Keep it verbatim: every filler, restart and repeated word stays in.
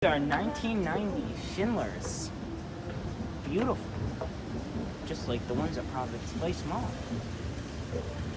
Are nineteen ninety Schindlers. Beautiful. Just like the ones at Providence Place Mall.